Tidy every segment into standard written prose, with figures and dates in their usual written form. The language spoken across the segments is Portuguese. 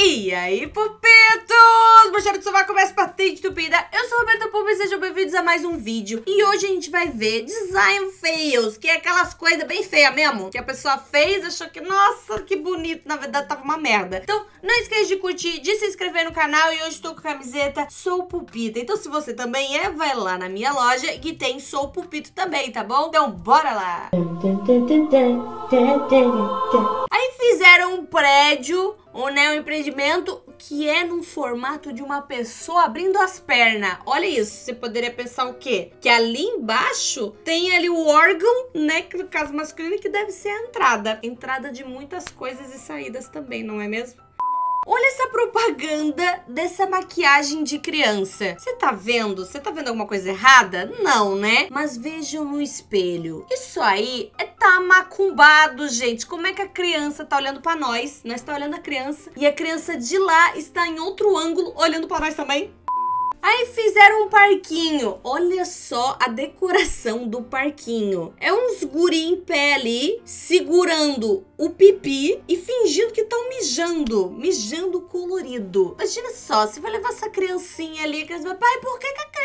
E aí, pupitos! Baixaram de sovaco, mais patente estupida. Eu sou a Roberta Pupa e sejam bem-vindos a mais um vídeo. E hoje a gente vai ver design fails, que é aquelas coisas bem feias mesmo, que a pessoa fez, achou que, nossa, que bonito, na verdade tava uma merda. Então, não esqueça de curtir, de se inscrever no canal. E hoje estou com a camiseta Sou Pupita. Então, se você também é, vai lá na minha loja que tem Sou Pupito também, tá bom? Então, bora lá! Aí fizeram um prédio, um empreendimento que é num formato de uma pessoa abrindo as pernas. Olha isso, você poderia pensar o quê? Que ali embaixo tem ali o órgão, né, que no caso masculino, que deve ser a entrada. Entrada de muitas coisas e saídas também, não é mesmo? Olha essa propaganda dessa maquiagem de criança. Você tá vendo? Você tá vendo alguma coisa errada? Não, né? Mas vejam no espelho. Isso aí tá macumbado, gente. Como é que a criança tá olhando pra nós? Nós tá olhando a criança. E a criança de lá está em outro ângulo, olhando pra nós também. Aí fizeram um parquinho. Olha só a decoração do parquinho. É uns guri em pé ali, segurando o pipi e fingindo que estão mijando. Mijando colorido. Imagina só, você vai levar essa criancinha ali, que vai, pai, por que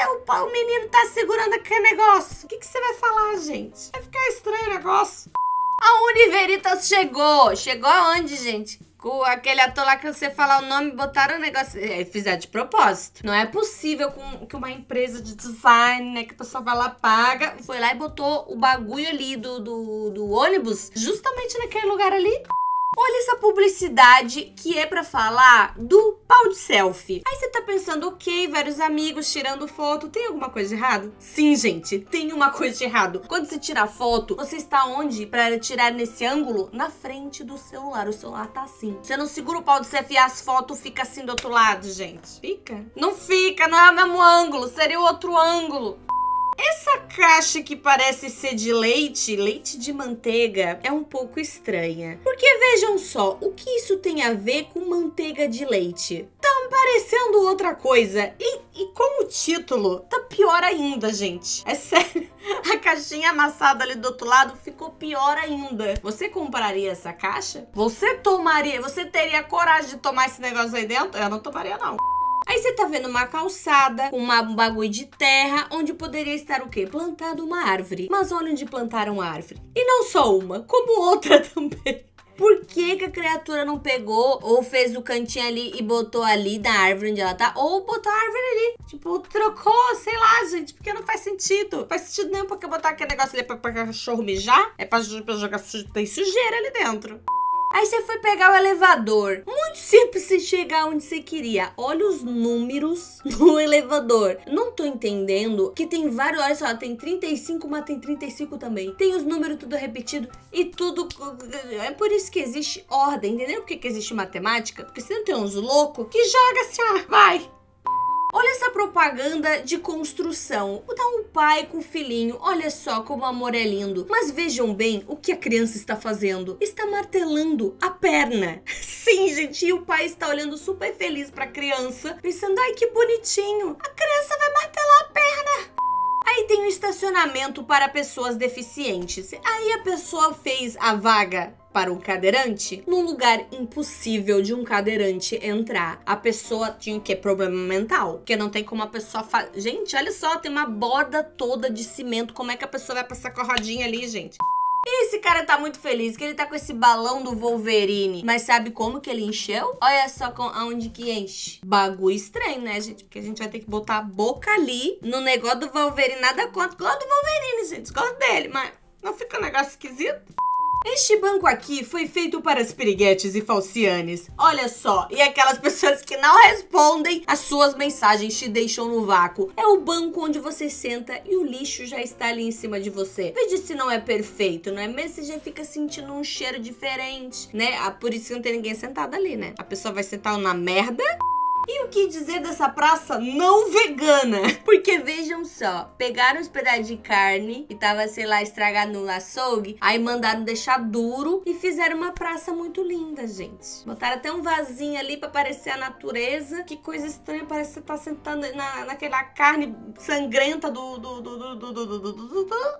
o menino tá segurando aquele negócio? O que você vai falar, gente? Vai ficar estranho o negócio. A Univeritas chegou. Chegou aonde, gente? Com aquele ator lá que você falar o nome, botaram o negócio. Fizeram de propósito. Não é possível que uma empresa de design, né, que a pessoa vai lá, paga, foi lá e botou o bagulho ali do ônibus justamente naquele lugar ali. Olha essa publicidade que é pra falar do pau de selfie. Aí você tá pensando, ok, vários amigos tirando foto, tem alguma coisa de errado? Sim, gente, tem uma coisa de errado. Quando você tira foto, você está onde pra tirar nesse ângulo? Na frente do celular. O celular tá assim. Você não segura o pau de selfie e as fotos ficam assim do outro lado, gente. Fica? Não fica, não é o mesmo ângulo, seria o outro ângulo. Essa caixa que parece ser de leite, leite de manteiga, é um pouco estranha. Porque vejam só, o que isso tem a ver com manteiga de leite? Tá parecendo outra coisa. E com o título, tá pior ainda, gente. É sério. A caixinha amassada ali do outro lado ficou pior ainda. Você compraria essa caixa? Você teria coragem de tomar esse negócio aí dentro? Eu não tomaria, não. Aí você tá vendo uma calçada com um bagulho de terra, onde poderia estar o quê? Plantado uma árvore. Mas olha onde plantaram a árvore. E não só uma, como outra também. Por que a criatura não pegou ou fez o cantinho ali e botou ali na árvore onde ela tá? Ou botou a árvore ali. Tipo, trocou, sei lá, gente. Porque não faz sentido. Não faz sentido nenhum porque botar aquele negócio ali pra cachorro mijar. É pra jogar tem sujeira ali dentro. Aí você foi pegar o elevador. Muito simples você chegar onde você queria. Olha os números do elevador. Não tô entendendo que tem vários... Olha só, tem 35, mas tem 35 também. Tem os números tudo repetido e tudo... É por isso que existe ordem, entendeu? Por que existe matemática? Porque você não tem uns loucos que joga assim, ó, vai... Olha essa propaganda de construção. Dá um pai com o filhinho. Olha só como o amor é lindo. Mas vejam bem o que a criança está fazendo. Está martelando a perna. Sim, gente. E o pai está olhando super feliz para a criança. Pensando, ai, que bonitinho. A criança vai martelar a perna. Aí tem um estacionamento para pessoas deficientes. Aí a pessoa fez a vaga para um cadeirante num lugar impossível de um cadeirante entrar. A pessoa tinha o quê? Problema mental. Porque não tem como a pessoa... Gente, olha só, tem uma borda toda de cimento. Como é que a pessoa vai passar com a rodinha ali, gente? E esse cara tá muito feliz, que ele tá com esse balão do Wolverine. Mas sabe como que ele encheu? Olha só aonde que enche. Bagulho estranho, né, gente? Porque a gente vai ter que botar a boca ali no negócio do Wolverine. Nada contra. Gosto do Wolverine, gente. Gosto dele, mas não fica um negócio esquisito? Este banco aqui foi feito para as piriguetes e falcianes. Olha só, e aquelas pessoas que não respondem as suas mensagens, te deixam no vácuo. É o banco onde você senta e o lixo já está ali em cima de você. Veja se não é perfeito, não é mesmo? Você já fica sentindo um cheiro diferente, né? Por isso que não tem ninguém sentado ali, né? A pessoa vai sentar na merda. E o que dizer dessa praça não vegana? Porque vejam só, pegaram os pedaços de carne que tava, sei lá, estragado no açougue, aí mandaram deixar duro e fizeram uma praça muito linda, gente. Botaram até um vasinho ali pra parecer a natureza. Que coisa estranha, parece que você tá sentando naquela carne sangrenta do...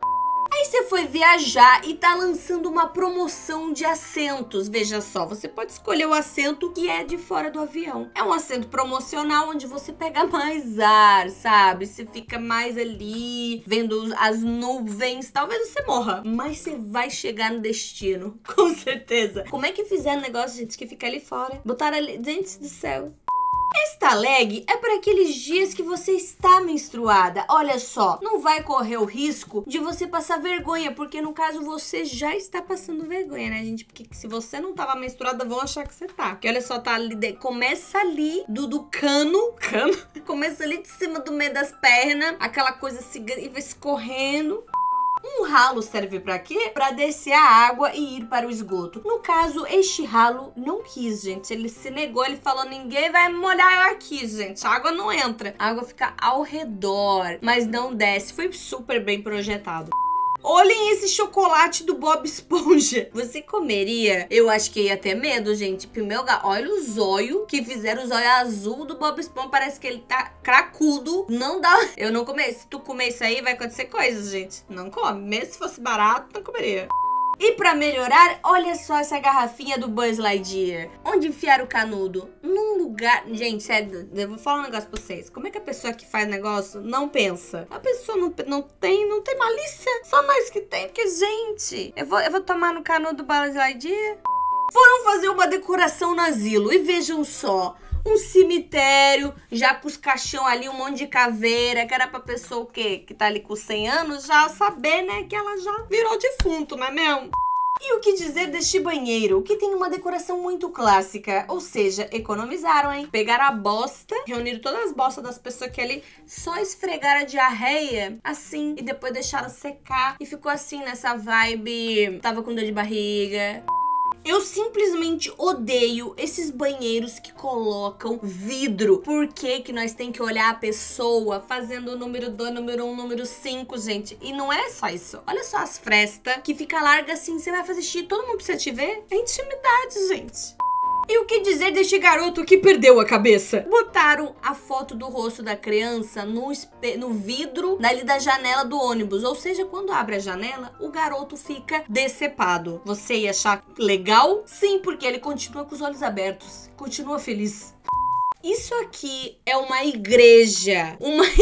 Aí você foi viajar e tá lançando uma promoção de assentos. Veja só, você pode escolher o assento que é de fora do avião. É um assento promocional onde você pega mais ar, sabe? Você fica mais ali, vendo as nuvens. Talvez você morra, mas você vai chegar no destino, com certeza. Como é que fizeram o negócio, gente, que fica ali fora? Botaram ali, gente do céu. Esta leg é para aqueles dias que você está menstruada. Olha só, não vai correr o risco de você passar vergonha, porque no caso você já está passando vergonha, né, gente? Porque se você não tava menstruada, vão achar que você tá. Porque olha só, tá ali, começa ali do cano, começa ali de cima do meio das pernas, aquela coisa assim, e vai escorrendo. Um ralo serve pra quê? Pra descer a água e ir para o esgoto. No caso, este ralo não quis, gente. Ele se negou, ele falou, ninguém vai molhar eu aqui, gente. A água não entra. A água fica ao redor, mas não desce. Foi super bem projetado. Olhem esse chocolate do Bob Esponja. Você comeria? Eu acho que ia ter medo, gente. Olha o zóio que fizeram, o zóio azul do Bob Esponja. Parece que ele tá cracudo. Não dá. Eu não comer. Se tu comer isso aí, vai acontecer coisas, gente. Não come. Mesmo se fosse barato, não comeria. E pra melhorar, olha só essa garrafinha do Buzz Lightyear. Onde enfiar o canudo? Num lugar... Gente, sério, eu vou falar um negócio pra vocês. Como é que a pessoa que faz negócio não pensa? A pessoa não tem malícia. Só nós que tem, porque, gente... Eu vou tomar no canudo do Buzz Lightyear. Foram fazer uma decoração no asilo e vejam só... Um cemitério, já com os caixão ali, um monte de caveira, que era pra pessoa o quê? Que tá ali com 100 anos, já saber, né, que ela já virou defunto, não é mesmo? E o que dizer deste banheiro, que tem uma decoração muito clássica, ou seja, economizaram, hein? Pegaram a bosta, reuniram todas as bostas das pessoas que ali só esfregaram a diarreia, assim, e depois deixaram secar, e ficou assim, nessa vibe, tava com dor de barriga... Eu simplesmente odeio esses banheiros que colocam vidro. Por que que nós tem que olhar a pessoa fazendo o número 2, número 1, número 5, gente? E não é só isso. Olha só as frestas que fica larga assim, você vai fazer xixi, todo mundo precisa te ver. É intimidade, gente. E o que dizer deste garoto que perdeu a cabeça? Botaram a foto do rosto da criança no vidro dali da janela do ônibus. Ou seja, quando abre a janela, o garoto fica decepado. Você ia achar legal? Sim, porque ele continua com os olhos abertos. Continua feliz. Isso aqui é uma igreja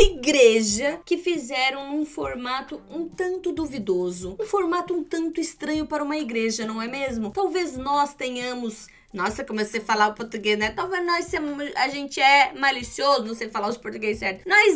que fizeram num formato um tanto duvidoso. Um formato um tanto estranho para uma igreja, não é mesmo? Talvez nós tenhamos... Nossa, comecei a falar o português, né? Talvez a gente é malicioso, não sei falar os português certo. Nós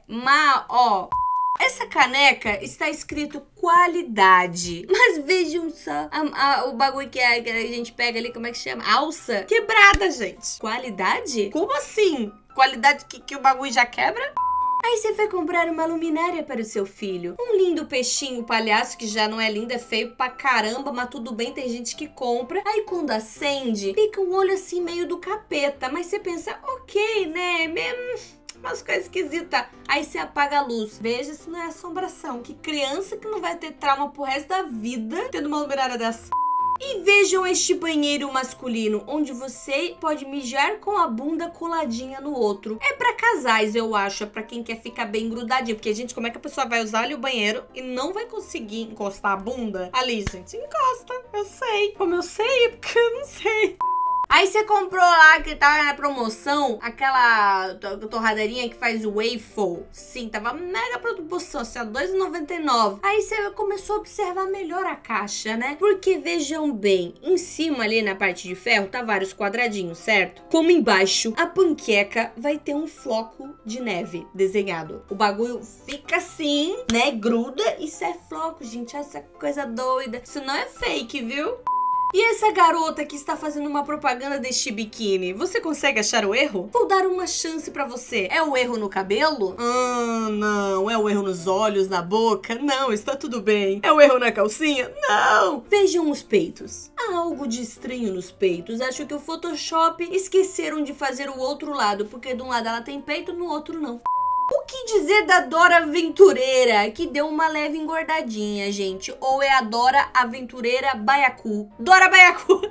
ó. Essa caneca está escrito qualidade. Mas vejam só o bagulho que a gente pega ali, como é que chama? Alça quebrada, gente. Qualidade? Como assim? Qualidade que o bagulho já quebra? Aí você foi comprar uma luminária para o seu filho. Um lindo peixinho palhaço, que já não é lindo, é feio pra caramba, mas tudo bem, tem gente que compra. Aí quando acende, fica um olho assim meio do capeta. Mas você pensa, ok, né? Mesmo... umas coisas esquisitas. Aí você apaga a luz. Veja se não é assombração. Que criança que não vai ter trauma pro resto da vida tendo uma luminária dessa. E vejam este banheiro masculino, onde você pode mijar com a bunda coladinha no outro. É pra casais, eu acho, é pra quem quer ficar bem grudadinho. Porque, gente, como é que a pessoa vai usar ali o banheiro e não vai conseguir encostar a bunda ali, gente? Encosta, eu sei. Como eu sei? Porque eu não sei. Aí você comprou lá, que tava na promoção, aquela torradeirinha que faz waffle. Sim, tava mega promoção, assim, ó, R$2,99. Aí você começou a observar melhor a caixa, né? Porque vejam bem, em cima ali na parte de ferro tá vários quadradinhos, certo? Como embaixo, a panqueca vai ter um floco de neve desenhado. O bagulho fica assim, né? Gruda. Isso é floco, gente. Essa coisa doida. Isso não é fake, viu? E essa garota que está fazendo uma propaganda deste biquíni, você consegue achar o erro? Vou dar uma chance pra você. É o erro no cabelo? Não. É o erro nos olhos, na boca? Não, está tudo bem. É o erro na calcinha? Não. Vejam os peitos. Há algo de estranho nos peitos. Acho que o Photoshop esqueceram de fazer o outro lado, porque de um lado ela tem peito, no outro não. O que dizer da Dora Aventureira, que deu uma leve engordadinha, gente? Ou é a Dora Aventureira Baiacu? Dora Baiacu!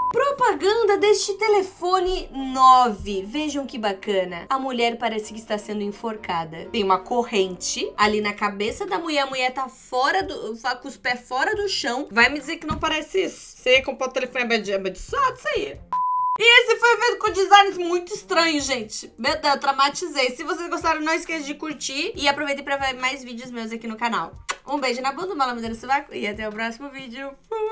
Propaganda deste telefone 9. Vejam que bacana. A mulher parece que está sendo enforcada. Tem uma corrente ali na cabeça da mulher. A mulher tá com os pés fora do chão. Vai me dizer que não parece isso. Você ia comprar o telefone abençoado, isso aí. E esse foi feito com designs muito estranhos, gente. Meu Deus, eu traumatizei. Se vocês gostaram, não esqueça de curtir. E aproveitem pra ver mais vídeos meus aqui no canal. Um beijo na bunda, uma lambida no sovaco. E até o próximo vídeo. Fui!